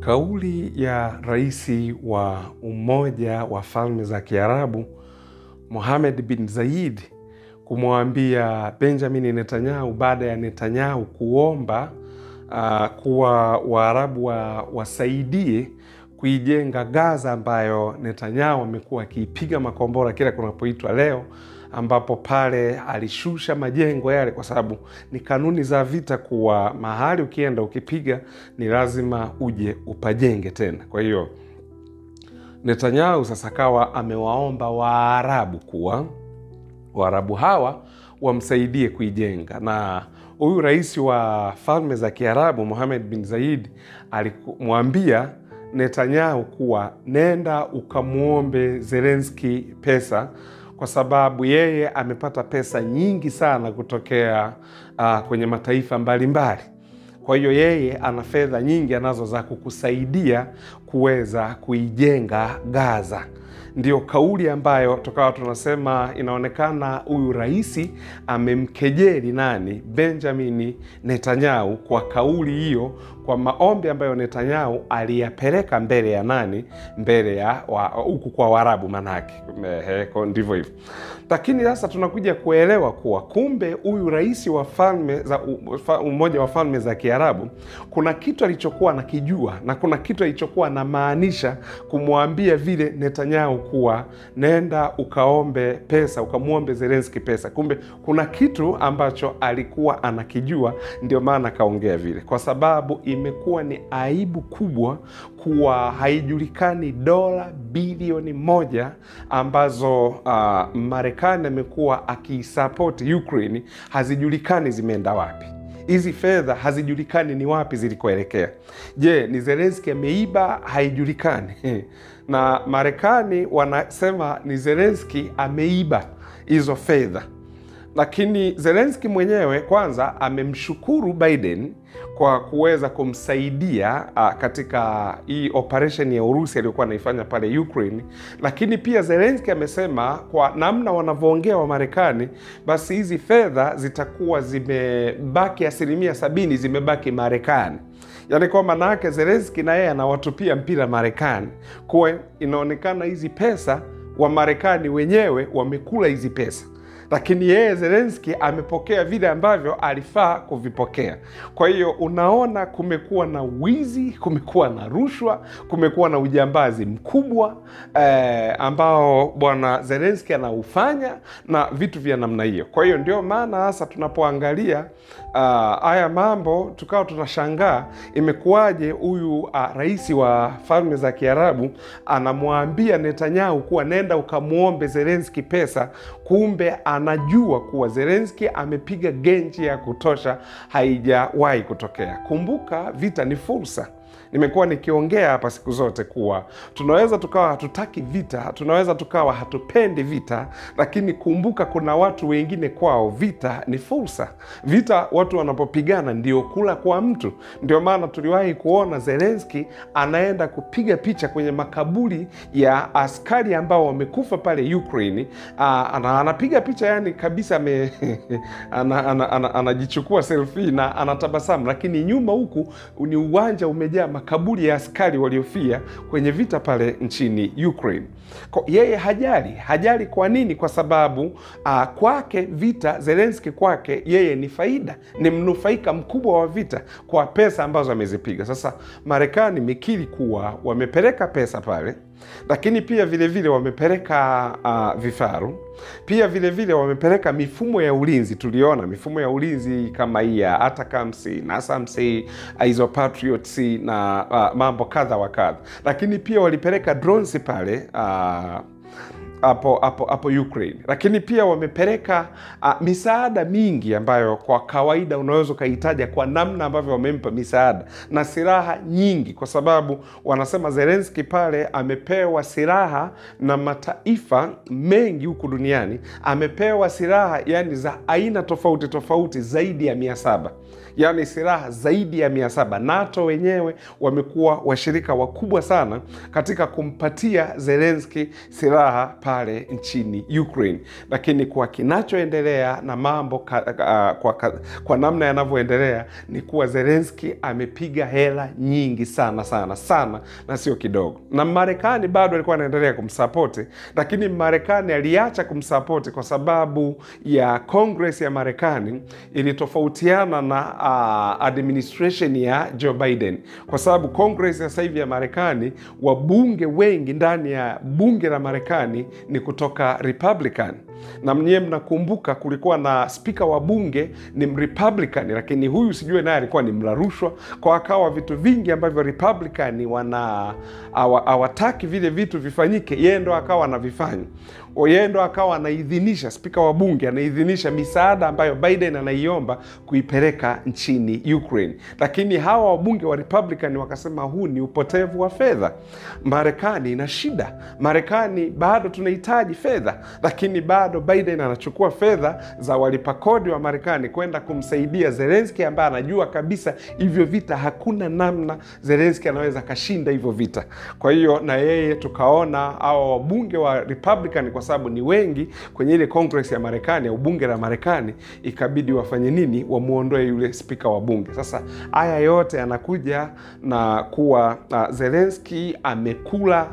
Kauli ya rais wa Umoja wa Falme za Kiarabu Mohammed bin Zayed kumwambia Benjamin Netanyau baada ya Netanyau kuomba kuwa Waarabu wasaidie kuijenga Gaza ambayo Netanyau amekuwa akipiga makombora kila kunapoitwa leo, ambapo pale alishusha majengo yale kwa sababu ni kanuni za vita kuwa mahali ukienda ukipiga ni lazima uje upajenge tena. Kwa hiyo Netanyau sasa kawa amewaomba Waarabu kuwa Waarabu hawa wamsaidie kuijenga, na huyu rais wa Falme za Kiarabu Mohammed bin Zayed alimwambia Netanyau kuwa nenda ukamuombe Zelensky pesa, kwa sababu yeye amepata pesa nyingi sana kutokea kwenye mataifa mbalimbali. Kwa hiyo yeye ana fedha nyingi anazo za kukusaidia kuweza kuijenga Gaza. Ndio kauli ambayo tukawa tunasema inaonekana huyu rais amemkejeli nani? Benjamin Netanyau, kwa kauli hiyo, kwa maombi ambayo Netanyau aliyapeleka mbele ya nani? Mbele ya huku kwa Waarabu manake. Ndivyo hivyo. Lakini sasa tunakuja kuelewa kuwa kumbe huyu rais wa Umoja wa Falme za Kiarabu kuna kitu alichokuwa anakijua na kuna kitu alichokuwa anamaanisha kumwambia vile Netanyau kuwa nenda ukaombe pesa, ukamuombe Zelensky pesa. Kumbe kuna kitu ambacho alikuwa anakijua, ndio maana kaongea vile, kwa sababu imekuwa ni aibu kubwa kuwa haijulikani dola bilioni 1 ambazo Marekani amekuwa akisupport Ukraine, hazijulikani zimeenda wapi. Hizi fedha hazijulikani ni wapi zilikoelekea. Je, ni Zelensky ameiba? Haijulikani. Na Marekani wanasema ni Zelensky ameiba hizo fedha. Lakini Zelensky mwenyewe kwanza amemshukuru Biden kwa kuweza kumsaidia katika hii operation ya Urusi aliyokuwa anaifanya pale Ukraine. Lakini pia Zelensky amesema kwa namna wanavyoongea wa Marekani, basi hizi fedha zitakuwa zimebaki 70% zimebaki Marekani. Yaani kwa maana yake Zelensky na yeye anawatupia mpira Marekani. Kwa inaonekana hizi pesa wa Marekani wenyewe wamekula hizi pesa, lakini yeye Zelensky amepokea vile ambavyo alifaa kuvipokea. Kwa hiyo unaona kumekuwa na wizi, kumekuwa na rushwa, kumekuwa na ujambazi mkubwa ambao bwana Zelensky anaufanya na vitu vya namna hiyo. Kwa hiyo ndio maana hasa tunapoangalia haya mambo tukao tunashangaa imekuwaje huyu rais wa Falme za Kiarabu anamwambia Netanyau kuwa nenda ukamuombe Zelensky pesa, kumbe anajua kuwa Zelensky amepiga genji ya kutosha, haijawahi kutokea. Kumbuka vita ni fursa. Nimekuwa nikiongea hapa siku zote kuwa tunaweza tukawa hatutaki vita, tunaweza tukawa hatupendi vita, lakini kumbuka kuna watu wengine kwao vita ni fursa. Vita watu wanapopigana ndio kula kwa mtu. Ndio maana tuliwahi kuona Zelensky anaenda kupiga picha kwenye makaburi ya askari ambao wamekufa pale Ukraine. Anapiga picha yani kabisa anajichukua selfie na anatabasamu, lakini nyuma huku ni uwanja umejaa makaburi ya askari waliofia kwenye vita pale nchini Ukraine. Kwa yeye hajali. Kwa nini? Kwa sababu kwake vita, Zelensky kwake yeye ni faida, ni mnufaika mkubwa wa vita kwa pesa ambazo amezipiga. Sasa Marekani mikiri kuwa wamepeleka pesa pale, lakini pia vile vile wamepeleka vifaru, pia vile vile wamepeleka mifumo ya ulinzi. Tuliona mifumo ya ulinzi kama hii ya Atacams na Sams, hizo Patriots na mambo kadha wa kadha. Lakini pia walipeleka drones pale hapo Ukraine. Lakini pia wamepeleka misaada mingi ambayo kwa kawaida unaweza kuitaja kwa namna ambavyo wamempa misaada na silaha nyingi, kwa sababu wanasema Zelensky pale amepewa silaha na mataifa mengi huku duniani. Amepewa silaha yani za aina tofauti tofauti zaidi ya 700. Yani silaha zaidi ya 700. NATO wenyewe wamekuwa washirika wakubwa sana katika kumpatia Zelensky silaha pale nchini Ukraine. Lakini kwa kinachoendelea na mambo kwa namna yanavyoendelea ni kuwa Zelensky amepiga hela nyingi sana na sio kidogo. Na Marekani bado alikuwa anaendelea kumsupport, lakini Marekani aliacha kumsupport kwa sababu ya Congress ya Marekani ilitofautiana na administration ya Joe Biden. Kwa sababu Congress ya sasa hivi ya Marekani, wabunge wengi ndani ya bunge la Marekani ni kutoka Republican. Na mnyewe mnakumbuka kulikuwa na speaker wa bunge ni Republican, lakini huyu sijue naye alikuwa ni mla rushwa, kwa akawa vitu vingi ambavyo Republican hawataki vile vitu vifanyike, yeye ndo akawa anavifanya. Yeye ndo akawa anaidhinisha, speaker wa bunge anaidhinisha misaada ambayo Biden anaiomba kuipeleka nchini Ukraine. Lakini hawa wabunge wa Republican wakasema huu ni upotevu wa fedha. Marekani ina shida. Marekani bado tunahitaji fedha, lakini bado Biden anachukua fedha za walipa kodi wa Marekani kwenda kumsaidia Zelensky ambaye anajua kabisa hivyo vita hakuna namna Zelensky anaweza kashinda hivyo vita. Kwa hiyo na yeye tukaona hao wabunge wa Republican, kwa sababu ni wengi kwenye ile Congress ya Marekani au bunge la Marekani, ikabidi wafanye nini? Wamuondoe yule speaker wa bunge. Sasa haya yote yanakuja na kuwa Zelensky amekula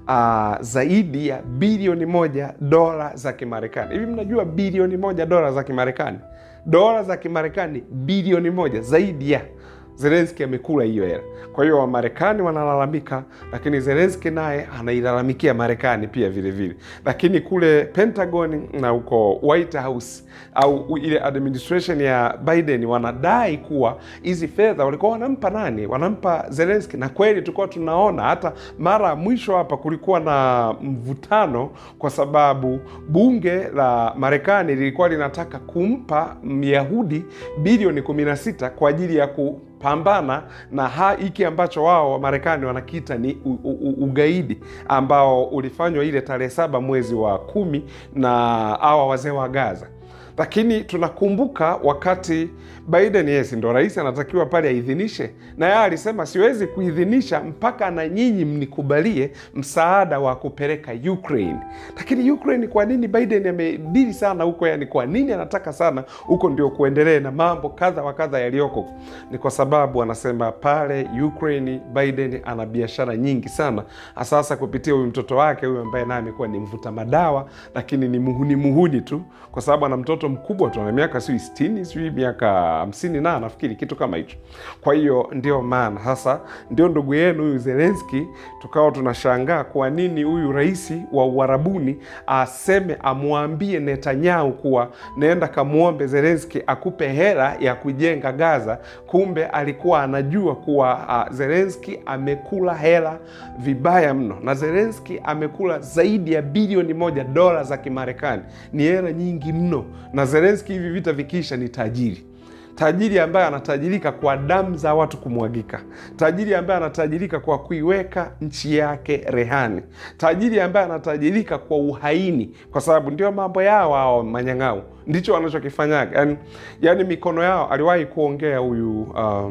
zaidi ya bilioni $1 za Kimarekani. Hivi mnajua bilioni $1 za Kimarekani? Dola za Kimarekani bilioni 1, zaidi ya Zelensky amekula hiyo hela. Kwa hiyo Wamarekani wanalalamika, lakini Zelensky naye anailalamikia Marekani pia vile vile. Lakini kule Pentagon na huko White House au ile administration ya Biden wanadai kuwa hizi fedha walikuwa wanampa nani? Wanampa Zelensky. Na kweli tulikuwa tunaona hata mara mwisho hapa kulikuwa na mvutano, kwa sababu bunge la Marekani lilikuwa linataka kumpa Myahudi bilioni 16 kwa ajili ya pambana na hiki ambacho wao wa Marekani wanakiita ni ugaidi ambao ulifanywa ile tarehe 7 mwezi wa 10 na hawa wazee wa Gaza. Lakini tunakumbuka wakati Biden, yes, ndo rais anatakiwa pale aidhinishe, na yeye alisema siwezi kuidhinisha mpaka na nyinyi mnikubalie msaada wa kupeleka Ukraine. Lakini Ukraine, kwa nini Biden amedili sana huko? Yani kwa nini anataka sana huko ndio kuendelee na mambo kadha wa kadha yaliyoko? Ni kwa sababu anasema pale Ukraine Biden ana biashara nyingi sana, sasa kupitia huyu mtoto wake huyu ambaye naye amekuwa ni mvuta madawa, lakini ni muhuni tu, kwa sababu ana mtoto mkubwa tu, ana miaka 60, miaka 50 na nafikiri kitu kama hicho. Kwa hiyo ndio maana sasa ndio ndugu yenu huyu Zelensky tukao tunashangaa kwa nini huyu rais wa Uarabuni amwambie Netanyau kuwa nenda kamuombe Zelensky akupe hela ya kujenga Gaza. Kumbe alikuwa anajua kuwa Zelensky amekula hela vibaya mno, na Zelensky amekula zaidi ya bilioni $1 za Kimarekani. Ni hela nyingi mno, na Zelensky hivi vita vikisha ni tajiri ambaye anatajirika kwa damu za watu kumwagika, tajiri ambaye anatajirika kwa kuiweka nchi yake rehani, tajiri ambaye anatajirika kwa uhaini, kwa sababu ndio mambo yao hao manyang'au, ndicho wanachokifanyaga. Yani mikono yao. Aliwahi kuongea huyu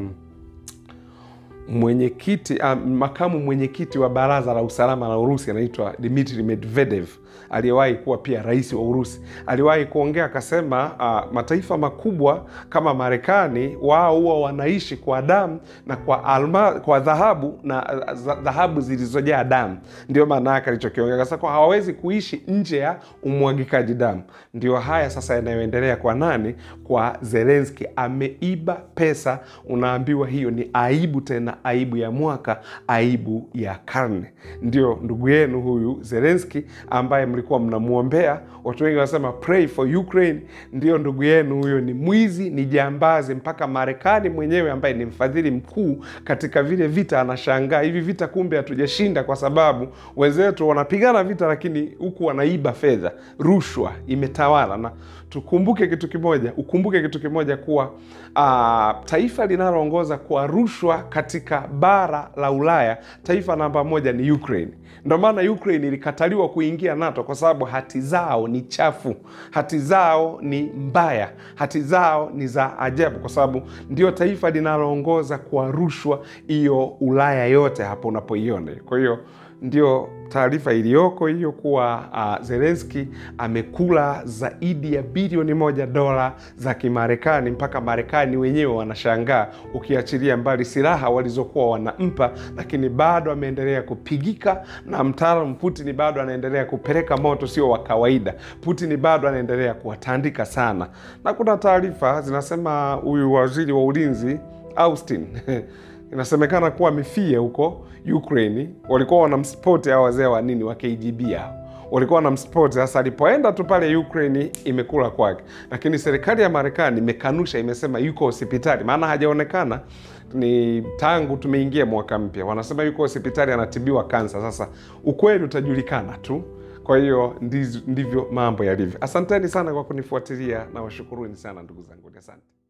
mwenyekiti makamu mwenyekiti wa Baraza la Usalama la Urusi, anaitwa Dmitry Medvedev, aliyewahi kuwa pia rais wa Urusi. Aliwahi kuongea akasema mataifa makubwa kama Marekani wao huwa wanaishi kwa damu na kwa dhahabu, na dhahabu zilizojaa damu. Ndio maana yake alichokiongea, akasema kwa hawawezi kuishi nje ya umwagikaji damu. Ndio haya sasa yanayoendelea kwa nani? Kwa Zelensky. Ameiba pesa, unaambiwa hiyo ni aibu, tena aibu ya mwaka, aibu ya karne. Ndio ndugu yenu huyu Zelensky ambaye mlikuwa mnamuombea. Watu wengi wanasema pray for Ukraine. Ndio ndugu yenu huyo ni mwizi, ni jambazi. Mpaka Marekani mwenyewe ambaye ni mfadhili mkuu katika vile vita anashangaa, hivi vita kumbe hatujashinda kwa sababu wenzetu wanapigana vita, lakini huku wanaiba fedha. Rushwa imetawala. Na ukumbuke kitu kimoja kuwa taifa linaloongoza kwa rushwa katika bara la Ulaya, taifa namba 1 ni Ukraine. Ndio maana Ukraine ilikataliwa kuingia NATO, kwa sababu hati zao ni chafu, hati zao ni mbaya, hati zao ni za ajabu, kwa sababu ndio taifa linaloongoza kwa rushwa hiyo Ulaya yote hapo unapoiona. Kwa hiyo ndio taarifa iliyoko hiyo kuwa Zelensky amekula zaidi ya bilioni $1 za Kimarekani, mpaka Marekani wenyewe wanashangaa, ukiachilia mbali silaha walizokuwa wanampa, lakini bado ameendelea kupigika, na mtaalamu Putin bado anaendelea kupeleka moto sio wa kawaida. Putin bado anaendelea kuwatandika sana. Na kuna taarifa zinasema huyu waziri wa ulinzi Austin inasemekana kuwa amefia huko Ukraine. Walikuwa wanamsupport hao wazee wa nini wa KGB hao. Walikuwa wanamsupport, sasa alipoenda tu pale Ukraine imekula kwake. Lakini serikali ya Marekani imekanusha, imesema yuko hospitali. Maana hajaonekana ni tangu tumeingia mwaka mpya. Wanasema yuko hospitali anatibiwa kansa. Sasa ukweli utajulikana tu. Kwa hiyo ndivyo mambo yalivyo. Asanteni sana kwa kunifuatilia na washukuruni sana ndugu zangu. Asante.